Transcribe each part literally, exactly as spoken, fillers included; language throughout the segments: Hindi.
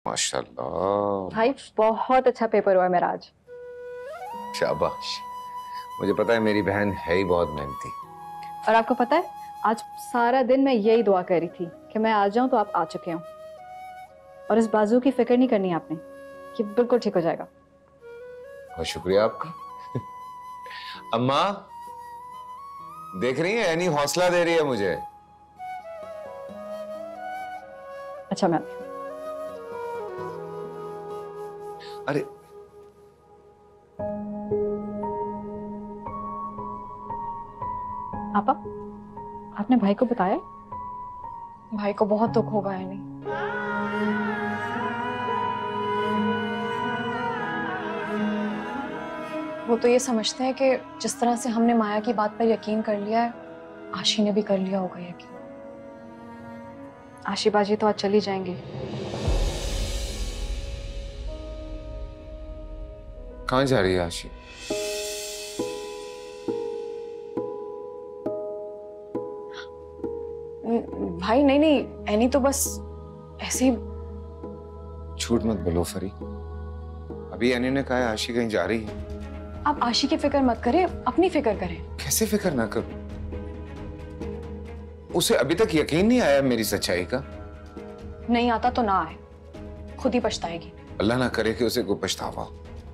माशाल्लाह भाई बहुत अच्छा पेपर हुआ है मेरा आज। शाबाश। मुझे पता है मेरी बहन है ही बहुत मेहनती। और आपको पता है आज सारा दिन मैं यही दुआ कर रही थी कि मैं आ जाऊं तो आप आ चुके हो। और इस बाजू की फिक्र नहीं करनी आपने, कि बिल्कुल ठीक हो जाएगा। बहुत शुक्रिया आपका। अम्मा देख रही है, यानी हौसला दे रही है मुझे। अच्छा मैं अरे आपा, आपने भाई को बताया? भाई को बहुत दुख होगा है नहीं। वो तो ये समझते हैं कि जिस तरह से हमने माया की बात पर यकीन कर लिया है, आशी ने भी कर लिया होगा यकीन। आशी बाजी तो आज चली जाएंगी। कहाँ जा रही है आशी? भाई नहीं नहीं, एनी तो बस ऐसे ही। झूठ मत बोलो फरी, अभी एनी ने कहा है आशी कहीं जा रही है। आप आशी की फिक्र मत करें, अपनी फिक्र करें। कैसे फिक्र ना करूं? उसे अभी तक यकीन नहीं आया मेरी सच्चाई का। नहीं आता तो ना आए, खुद ही पछताएगी। अल्लाह ना करे कि उसे कोई पछतावा।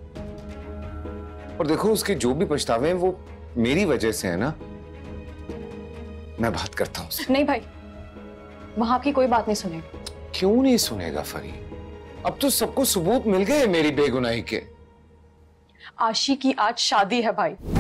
और देखो उसके जो भी पछतावे हैं वो मेरी वजह से है ना। मैं बात करता हूँ। नहीं भाई, वहां आपकी कोई बात नहीं सुनेगा। क्यों नहीं सुनेगा फरी? अब तो सबको सबूत मिल गए मेरी बेगुनाही के। आशी की आज शादी है भाई।